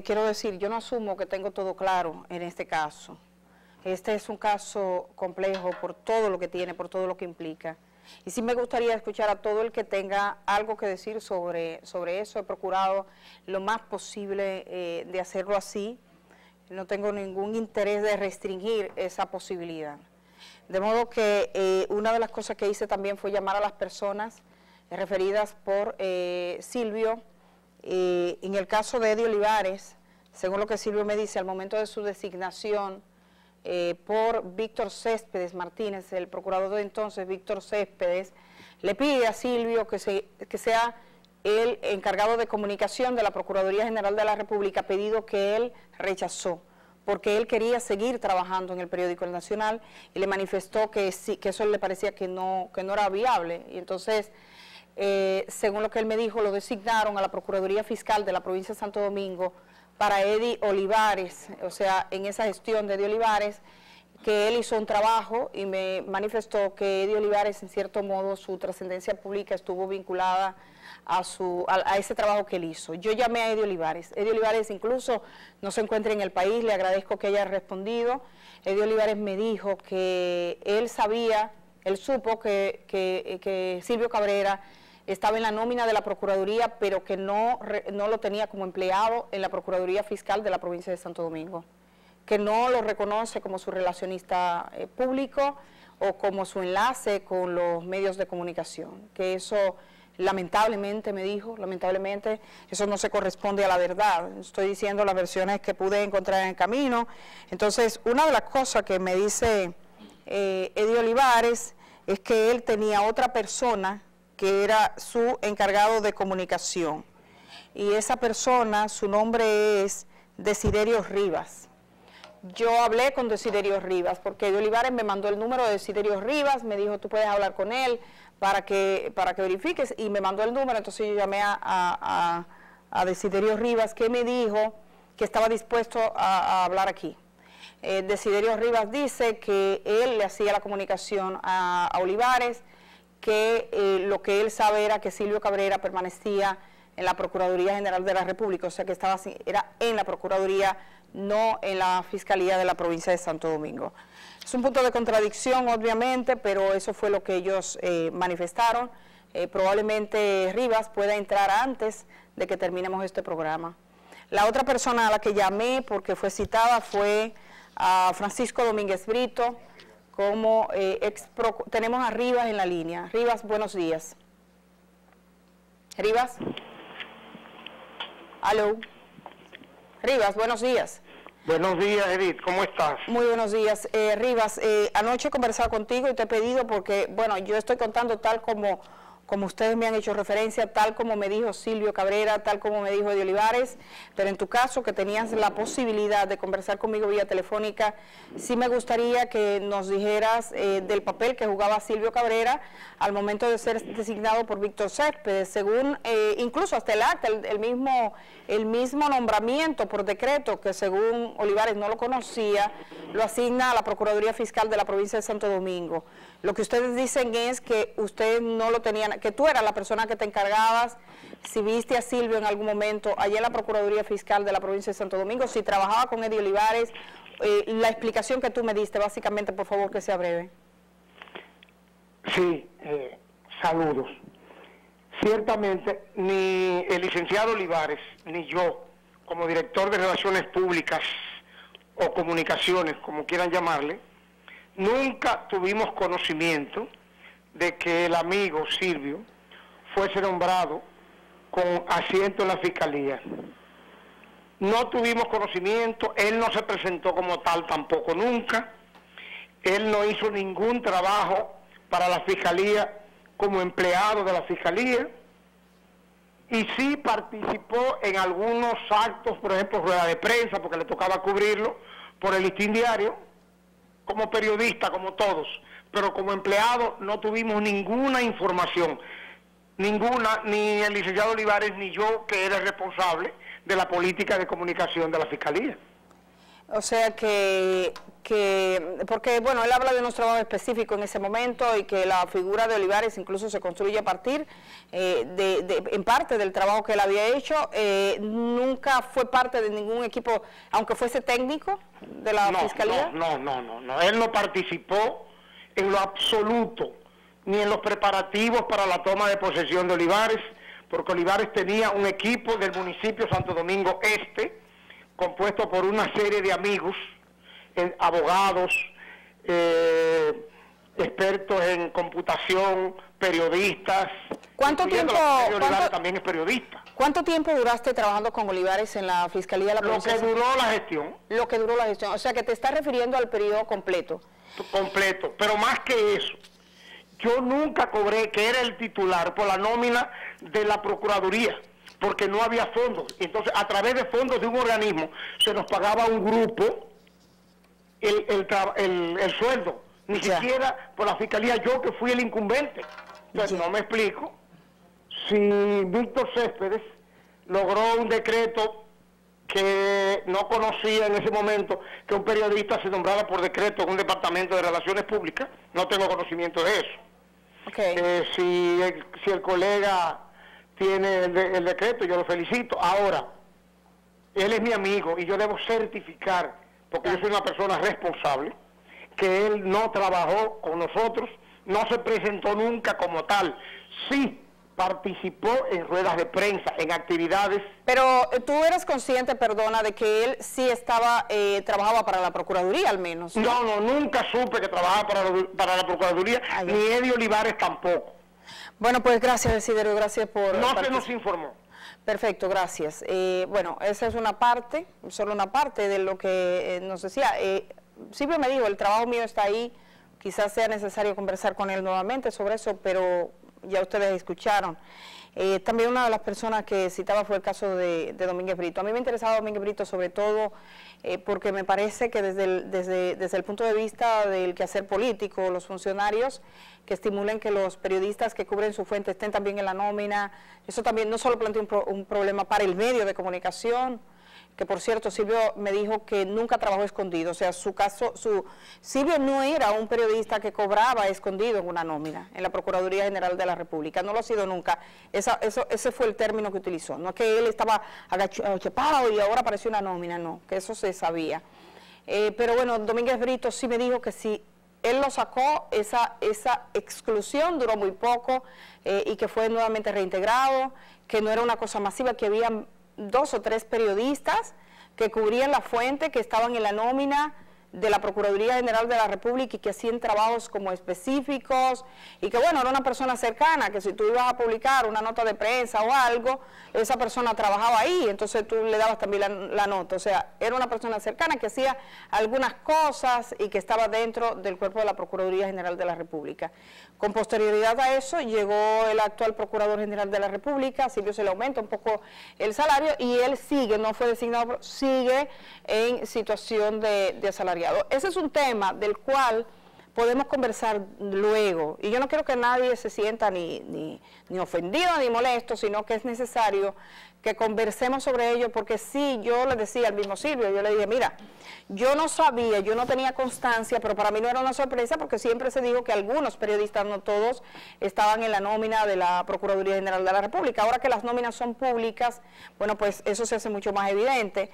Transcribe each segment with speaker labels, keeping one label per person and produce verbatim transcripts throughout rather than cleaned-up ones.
Speaker 1: quiero decir, yo no asumo que tengo todo claro en este caso. Este es un caso complejo por todo lo que tiene, por todo lo que implica. Y sí me gustaría escuchar a todo el que tenga algo que decir sobre, sobre eso. He procurado lo más posible eh, de hacerlo así. No tengo ningún interés de restringir esa posibilidad. De modo que eh, una de las cosas que hice también fue llamar a las personas eh, referidas por eh, Silvio. Eh, en el caso de Eddie Olivares, según lo que Silvio me dice, al momento de su designación eh, por Víctor Céspedes Martínez, el procurador de entonces, Víctor Céspedes, le pide a Silvio que, se, que sea el encargado de comunicación de la Procuraduría General de la República, pedido que él rechazó, porque él quería seguir trabajando en el periódico El Nacional y le manifestó que, sí, que eso le parecía que no, que no era viable. Y entonces, eh, según lo que él me dijo, lo designaron a la Procuraduría Fiscal de la provincia de Santo Domingo para Eddie Olivares, o sea, en esa gestión de Eddie Olivares, que él hizo un trabajo y me manifestó que Eddie Olivares, en cierto modo, su trascendencia pública estuvo vinculada a, su, a, a ese trabajo que él hizo. Yo llamé a Eddie Olivares. Eddie Olivares incluso no se encuentra en el país, le agradezco que haya respondido. Eddie Olivares me dijo que él sabía, él supo que, que, que Silvio Cabrera estaba en la nómina de la Procuraduría, pero que no, no lo tenía como empleado en la Procuraduría Fiscal de la provincia de Santo Domingo, que no lo reconoce como su relacionista eh, público o como su enlace con los medios de comunicación, que eso lamentablemente me dijo, lamentablemente eso no se corresponde a la verdad. Estoy diciendo las versiones que pude encontrar en el camino. Entonces, una de las cosas que me dice eh, Eddie Olivares es que él tenía otra persona que era su encargado de comunicación, y esa persona, su nombre es Desiderio Rivas. Yo hablé con Desiderio Rivas, porque Eddie Olivares me mandó el número de Desiderio Rivas, me dijo, tú puedes hablar con él para que, para que verifiques, y me mandó el número. Entonces yo llamé a, a, a Desiderio Rivas, que me dijo que estaba dispuesto a, a hablar aquí. Eh, Desiderio Rivas dice que él le hacía la comunicación a, a Olivares, que eh, lo que él sabe era que Silvio Cabrera permanecía en la Procuraduría General de la República, o sea que estaba era en la Procuraduría, no en la Fiscalía de la provincia de Santo Domingo. Es un punto de contradicción, obviamente, pero eso fue lo que ellos eh, manifestaron. Eh, probablemente Rivas pueda entrar antes de que terminemos este programa. La otra persona a la que llamé, porque fue citada, fue a Francisco Domínguez Brito, como eh, ex pro, tenemos a Rivas en la línea. Rivas, buenos días. Rivas. Aló. Rivas, buenos días.
Speaker 2: Buenos días, Edith, ¿cómo estás?
Speaker 1: Muy buenos días. Eh, Rivas, eh, anoche he conversado contigo y te he pedido porque, bueno, yo estoy contando tal como, como ustedes me han hecho referencia, tal como me dijo Silvio Cabrera, tal como me dijo Eddie Olivares, pero en tu caso, que tenías la posibilidad de conversar conmigo vía telefónica, sí me gustaría que nos dijeras eh, del papel que jugaba Silvio Cabrera al momento de ser designado por Víctor Céspedes, según, eh, incluso hasta el acta, el, el, mismo, el mismo nombramiento por decreto, que según Olivares no lo conocía, lo asigna a la Procuraduría Fiscal de la provincia de Santo Domingo. Lo que ustedes dicen es que ustedes no lo tenían, que tú eras la persona que te encargabas, si viste a Silvio en algún momento allá en la Procuraduría Fiscal de la provincia de Santo Domingo, si trabajaba con Eddie Olivares, eh, la explicación que tú me diste, básicamente, por favor, que sea breve.
Speaker 2: Sí, eh, saludos. Ciertamente, ni el licenciado Olivares, ni yo, como director de Relaciones Públicas o Comunicaciones, como quieran llamarle, nunca tuvimos conocimiento de que el amigo Silvio fuese nombrado con asiento en la Fiscalía. No tuvimos conocimiento, él no se presentó como tal tampoco nunca, él no hizo ningún trabajo para la Fiscalía como empleado de la Fiscalía, y sí participó en algunos actos, por ejemplo, rueda de prensa, porque le tocaba cubrirlo por el Listín Diario, como periodista, como todos, pero como empleado no tuvimos ninguna información, ninguna, ni el licenciado Olivares ni yo, que era el responsable de la política de comunicación de la Fiscalía.
Speaker 1: O sea que que, porque bueno, él habla de unos trabajos específicos en ese momento y que la figura de Olivares incluso se construye a partir eh, de, de, en parte del trabajo que él había hecho. Eh, nunca fue parte de ningún equipo, aunque fuese técnico de la
Speaker 2: no,
Speaker 1: Fiscalía.
Speaker 2: No, no, no, no, no, él no participó en lo absoluto, ni en los preparativos para la toma de posesión de Olivares, porque Olivares tenía un equipo del municipio Santo Domingo Este, compuesto por una serie de amigos, eh, abogados, eh, expertos en computación, periodistas.
Speaker 1: ¿Cuánto tiempo?
Speaker 2: Olivares
Speaker 1: ¿cuánto,
Speaker 2: también es periodista.
Speaker 1: ¿Cuánto tiempo duraste trabajando con Olivares en la Fiscalía de la Provincia?
Speaker 2: Lo que duró la gestión.
Speaker 1: Lo que duró la gestión, o sea que te estás refiriendo al periodo completo.
Speaker 2: Completo, pero más que eso, yo nunca cobré, que era el titular, por la nómina de la Procuraduría, porque no había fondos. Entonces, a través de fondos de un organismo, se nos pagaba un grupo el, el, el, el sueldo, ni ya. siquiera por la Fiscalía, yo que fui el incumbente. Entonces, ya. no me explico si Víctor Céspedes logró un decreto que no conocía en ese momento, que un periodista se nombrara por decreto en un departamento de relaciones públicas. No tengo conocimiento de eso.
Speaker 1: Okay.
Speaker 2: Eh, si, el, si el colega tiene el, de, el decreto, yo lo felicito. Ahora, él es mi amigo y yo debo certificar, porque yo soy una persona responsable, que él no trabajó con nosotros, no se presentó nunca como tal. Sí participó en ruedas de prensa, en actividades.
Speaker 1: Pero tú eres consciente, perdona, de que él sí estaba, eh, trabajaba para la Procuraduría al menos.
Speaker 2: No, no, nunca supe que trabajaba para, para la Procuraduría, Ay, ni Eddie Olivares tampoco.
Speaker 1: Bueno, pues gracias, Desiderio, gracias por...
Speaker 2: No se nos informó.
Speaker 1: Perfecto, gracias. Eh, bueno, esa es una parte, solo una parte de lo que eh, nos decía. Eh, Silvio me dijo, el trabajo mío está ahí, quizás sea necesario conversar con él nuevamente sobre eso, pero ya ustedes escucharon. Eh, también una de las personas que citaba fue el caso de, de Domínguez Brito. A mí me interesaba Domínguez Brito sobre todo eh, porque me parece que desde el, desde, desde el punto de vista del quehacer político, los funcionarios que estimulen que los periodistas que cubren su fuente estén también en la nómina, eso también no solo plantea un, pro, un problema para el medio de comunicación, que por cierto Silvio me dijo que nunca trabajó escondido, o sea, su caso, su Silvio no era un periodista que cobraba escondido en una nómina en la Procuraduría General de la República, no lo ha sido nunca. Esa, eso, ese fue el término que utilizó, no es que él estaba agachapado y ahora apareció una nómina, no, que eso se sabía. Eh, pero bueno, Domínguez Brito sí me dijo que si él lo sacó, esa, esa exclusión duró muy poco eh, y que fue nuevamente reintegrado, que no era una cosa masiva, que había dos o tres periodistas que cubrían la fuente, que estaban en la nómina de la Procuraduría General de la República y que hacían trabajos como específicos, y que bueno, era una persona cercana, que si tú ibas a publicar una nota de prensa o algo, esa persona trabajaba ahí, entonces tú le dabas también la, la nota, o sea, era una persona cercana que hacía algunas cosas y que estaba dentro del cuerpo de la Procuraduría General de la República. Con posterioridad a eso llegó el actual Procurador General de la República, a Silvio se le aumenta un poco el salario y él sigue, no fue designado, pero sigue en situación de, de asalariado. Ese es un tema del cual podemos conversar luego, y yo no quiero que nadie se sienta ni, ni, ni ofendido ni molesto, sino que es necesario que conversemos sobre ello, porque sí, yo le decía al mismo Silvio, yo le dije, mira, yo no sabía, yo no tenía constancia, pero para mí no era una sorpresa, porque siempre se dijo que algunos periodistas, no todos, estaban en la nómina de la Procuraduría General de la República. Ahora que las nóminas son públicas, bueno, pues eso se hace mucho más evidente.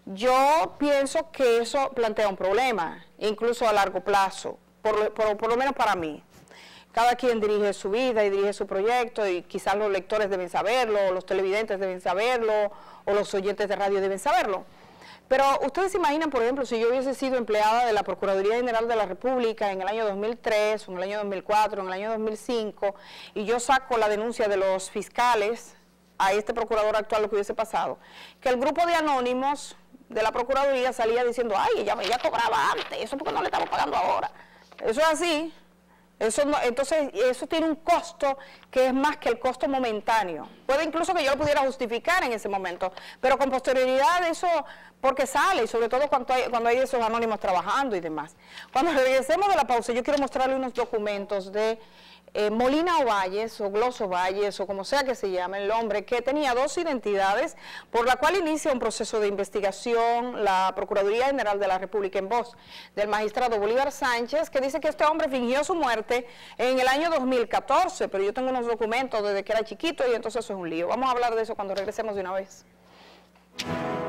Speaker 1: Yo pienso que eso plantea un problema, incluso a largo plazo, por, por, por lo menos para mí. Cada quien dirige su vida y dirige su proyecto, y quizás los lectores deben saberlo, o los televidentes deben saberlo, o los oyentes de radio deben saberlo. Pero ustedes se imaginan, por ejemplo, si yo hubiese sido empleada de la Procuraduría General de la República en el año dos mil tres, o en el año dos mil cuatro, en el año dos mil cinco, y yo saco la denuncia de los fiscales a este procurador actual, lo que hubiese pasado, que el grupo de anónimos de la Procuraduría salía diciendo, ay, ella, ella cobraba antes, eso porque no le estamos pagando ahora. Eso es así. Eso no, entonces, eso tiene un costo que es más que el costo momentáneo. Puede incluso que yo lo pudiera justificar en ese momento, pero con posterioridad eso, porque sale, y sobre todo cuando hay, cuando hay esos anónimos trabajando y demás. Cuando regresemos de la pausa, yo quiero mostrarle unos documentos de Eh, Molina Ovalles, o Gloso Valles, o como sea que se llame el hombre, que tenía dos identidades, por la cual inicia un proceso de investigación la Procuraduría General de la República en voz del magistrado Bolívar Sánchez, que dice que este hombre fingió su muerte en el año dos mil catorce, pero yo tengo unos documentos desde que era chiquito y entonces eso es un lío. Vamos a hablar de eso cuando regresemos de una vez.